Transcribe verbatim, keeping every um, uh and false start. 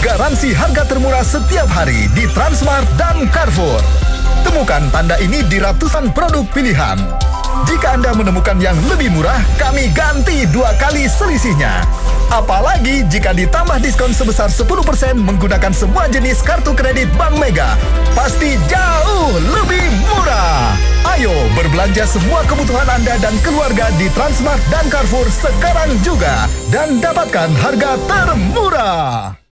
garansi harga termurah setiap hari di Transmart dan Carrefour. Temukan tanda ini di ratusan produk pilihan. Jika Anda menemukan yang lebih murah, kami ganti dua kali selisihnya. Apalagi jika ditambah diskon sebesar sepuluh persen menggunakan semua jenis kartu kredit Bank Mega. Pasti jauh lebih murah. Ayo berbelanja semua kebutuhan Anda dan keluarga di Transmart dan Carrefour sekarang juga. Dan dapatkan harga termurah.